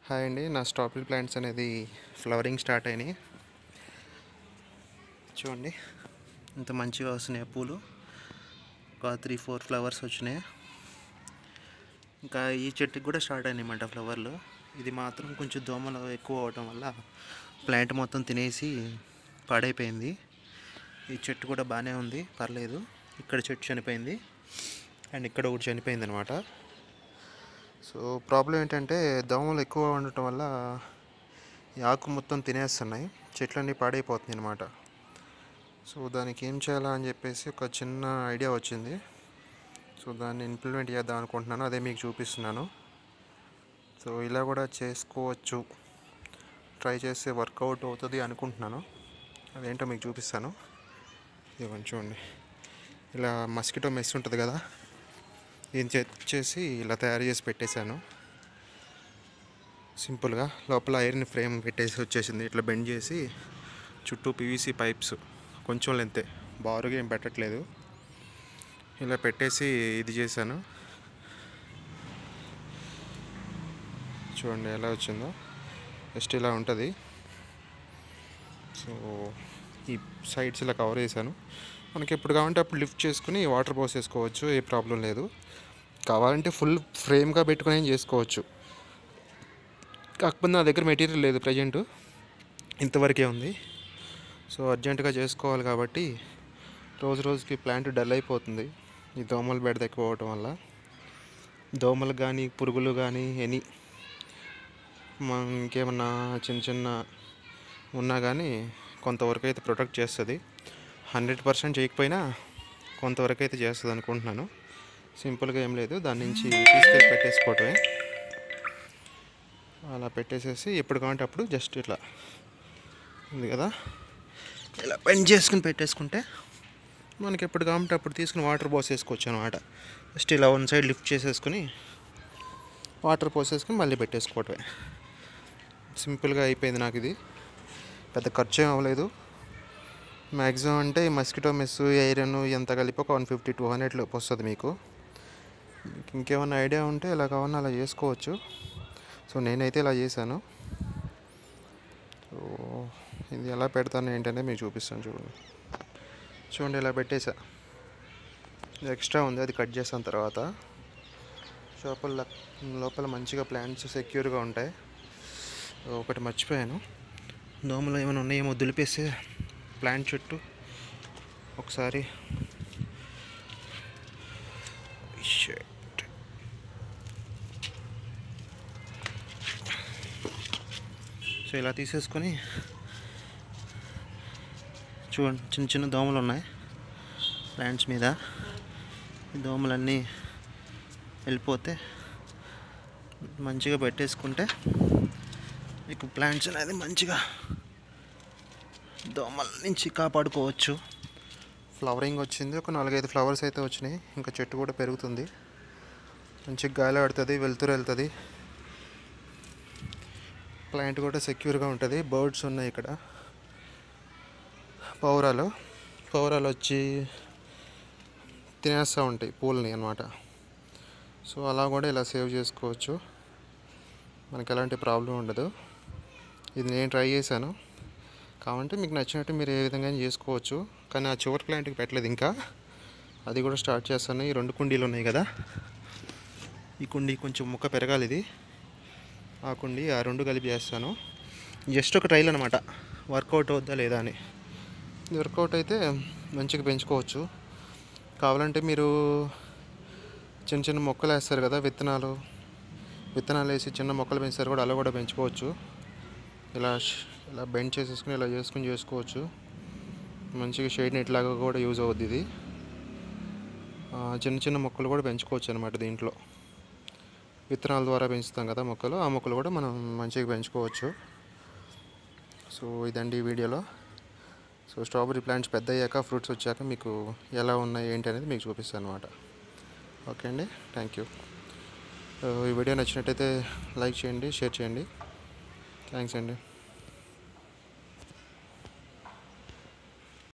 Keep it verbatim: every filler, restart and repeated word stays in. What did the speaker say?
Hi అండి. నా strawberry plants అనేది ఫ్లవరింగ్ స్టార్ట్ అయినాయి. చూడండి ఇంత మంచిగా వస్తున్నాయి పూలు. ఒక త్రీ ఫోర్ ఫ్లవర్స్ వచ్చినాయి. ఇంకా ఈ చెట్టుకి కూడా స్టార్ట్ అయినాయన్నమాట ఫ్లవర్లు. ఇది మాత్రం కొంచెం దోమలు ఎక్కువ అవటం వల్ల ప్లాంట్ మొత్తం తినేసి పాడైపోయింది. ఈ చెట్టు కూడా బాగానే ఉంది, పర్లేదు. ఇక్కడ చెట్టు చనిపోయింది అండ్ ఇక్కడ ఒకటి చనిపోయింది అనమాట. సో ప్రాబ్లం ఏంటంటే దోమలు ఎక్కువ ఉండటం వల్ల ఈ ఆకు మొత్తం తినేస్తున్నాయి, చెట్లన్నీ పాడైపోతున్నాయి అనమాట. సో దానికి ఏం చేయాలా అని చెప్పేసి ఒక చిన్న ఐడియా వచ్చింది. సో దాన్ని ఇంప్లిమెంట్ చేద్దాం అనుకుంటున్నాను, అదే మీకు చూపిస్తున్నాను. సో ఇలా కూడా చేసుకోవచ్చు, ట్రై చేస్తే వర్కౌట్ అవుతుంది అనుకుంటున్నాను. అదేంటో మీకు చూపిస్తాను. ఇదిగోండి చూడండి, ఇలా మస్కిటో మెస్ ఉంటుంది కదా, దీన్ని చేసి ఇలా తయారు చేసి పెట్టేశాను సింపుల్గా. లోపల ఐరన్ ఫ్రేమ్ పెట్టేసి వచ్చేసింది. ఇట్లా బెండ్ చేసి చుట్టూ పీవీసీ పైప్స్ కొంచెం లెంతే, బారుగా ఏం పెట్టట్లేదు, ఇలా పెట్టేసి ఇది చేశాను. చూడండి ఎలా వచ్చిందో, జస్ట్ ఇలా ఉంటుంది. సో ఈ సైడ్స్ ఇలా కవర్ చేశాను. మనకి ఎప్పుడు కావాలంటే అప్పుడు లిఫ్ట్ చేసుకుని వాటర్ పోసేసుకోవచ్చు, ఏ ప్రాబ్లం లేదు. కావాలంటే ఫుల్ ఫ్రేమ్గా పెట్టుకుని ఏం చేసుకోవచ్చు. కాకపోతే నా దగ్గర మెటీరియల్ లేదు ప్రజెంటు, ఇంతవరకే ఉంది. సో అర్జెంటుగా చేసుకోవాలి కాబట్టి రోజు రోజుకి ప్లాంట్ డల్ అయిపోతుంది ఈ దోమల బెడద ఎక్కువ అవటం వల్ల. దోమలు కానీ పురుగులు కానీ ఎనీ ఇంకేమన్నా చిన్న చిన్న ఉన్నా కానీ కొంతవరకు అయితే ప్రొటెక్ట్ చేస్తుంది. హండ్రెడ్ పర్సెంట్ చేయకపోయినా కొంతవరకు అయితే చేస్తుంది అనుకుంటున్నాను. సింపుల్గా ఏం లేదు, దాని నుంచి తీసుకెళ్ళి పెట్టేసుకోవటమే. అలా పెట్టేసేసి ఎప్పుడు కావాలంటే అప్పుడు జస్ట్ ఇట్లా ఉంది కదా, ఇలా బెండ్ చేసుకుని పెట్టేసుకుంటే మనకి ఎప్పుడు కావాలంటే అప్పుడు తీసుకుని వాటర్ పోసేసుకోవచ్చు అనమాట. జస్ట్ ఇలా వన్ సైడ్ లిఫ్ట్ చేసేసుకుని వాటర్ పోసేసుకుని మళ్ళీ పెట్టేసుకోవటమే. సింపుల్గా అయిపోయింది నాకు. ఇది పెద్ద ఖర్చు ఏం అవ్వలేదు. మ్యాక్సిమం అంటే మస్కిటో మెస్, ఐరన్ ఎంత కలిపి ఒక వన్ ఫిఫ్టీ టూ హండ్రెడ్ లోపు వస్తుంది మీకు. ఇంకేమైనా ఐడియా ఉంటే ఇలా కావాలన్నా అలా చేసుకోవచ్చు. సో నేనైతే ఇలా చేశాను. సో ఇది ఎలా పెడతాను ఏంటంటే మీకు చూపిస్తాను. చూడండి చూడండి ఇలా పెట్టేసా. ఎక్స్ట్రా ఉంది, అది కట్ చేసిన తర్వాత లోపల లోపల మంచిగా ప్లాంట్స్ సెక్యూర్గా ఉంటాయి. ఒకటి మర్చిపోయాను, దోమలు ఏమైనా ఉన్నాయేమో దులిపేసి ప్లాంట్ చుట్టూ ఒకసారి. సో ఇలా తీసేసుకొని చూడండి, చిన్న చిన్న దోమలు ఉన్నాయి ప్లాంట్స్ మీద. ఈ దోమలన్నీ వెళ్ళిపోతే మంచిగా పెట్టేసుకుంటే మీకు ప్లాంట్స్ అనేది మంచిగా దోమల నుంచి కాపాడుకోవచ్చు. ఫ్లవరింగ్ వచ్చింది, ఒక నాలుగైదు ఫ్లవర్స్ అయితే వచ్చినాయి. ఇంకా చెట్టు కూడా పెరుగుతుంది, మంచిగా గాలి ఆడుతుంది, వెళ్తురు వెళ్తుంది, ప్లాంట్ కూడా సెక్యూర్గా ఉంటుంది. బర్డ్స్ ఉన్నాయి ఇక్కడ, పౌరాలు పౌరాలు వచ్చి తినేస్తూ ఉంటాయి పూలని అన్నమాట. సో అలా కూడా ఇలా సేవ్ చేసుకోవచ్చు, మనకి ఎలాంటి ప్రాబ్లం ఉండదు. ఇది నేను ట్రై చేశాను, కావాలంటే మీకు నచ్చినట్టు మీరు ఏ విధంగా చేసుకోవచ్చు. కానీ ఆ చివరి ప్లాంట్కి పెట్టలేదు ఇంకా, అది కూడా స్టార్ట్ చేస్తాను. ఈ రెండు కుండీలు ఉన్నాయి కదా, ఈ కుండీ కొంచెం ముక్క పెరగాలి, ఇది ఆ కుండీ, ఆ రెండు కలిపి చేస్తాను. జస్ట్ ఒక ట్రైల్ అనమాట, వర్కౌట్ అవుద్దా లేదా అని. ఇది వర్కౌట్ అయితే మంచిగా పెంచుకోవచ్చు. కావాలంటే మీరు చిన్న చిన్న మొక్కలు వేస్తారు కదా, విత్తనాలు విత్తనాలు వేసి చిన్న మొక్కలు పెంచుతారు కూడా, అలా కూడా పెంచుకోవచ్చు. ఇలా ఇలా బెండ్ చేసేసుకుని ఇలా చేసుకుని చేసుకోవచ్చు. మంచిగా షేడ్ నెట్ లాగా కూడా యూజ్ అవుద్ది ఇది. చిన్న చిన్న మొక్కలు కూడా పెంచుకోవచ్చు అనమాట దీంట్లో. విత్తనాల ద్వారా పెంచుతాం కదా మొక్కలు, ఆ మొక్కలు కూడా మనం మంచిగా పెంచుకోవచ్చు. సో ఇదండి ఈ వీడియోలో. సో స్ట్రాబెర్రీ ప్లాంట్స్ పెద్ద అయ్యాక, ఫ్రూట్స్ వచ్చాక మీకు ఎలా ఉన్నాయి ఏంటి అనేది మీకు చూపిస్తాను అనమాట. ఓకే అండి, థ్యాంక్ యూ. ఈ వీడియో నచ్చినట్టయితే లైక్ చేయండి, షేర్ చేయండి. థ్యాంక్స్ అండి.